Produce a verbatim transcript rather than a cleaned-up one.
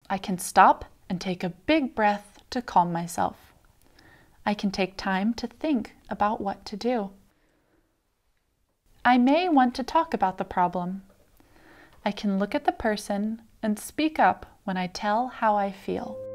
I can stop and take a big breath to calm myself. I can take time to think about what to do. I may want to talk about the problem. I can look at the person and speak up when I tell how I feel.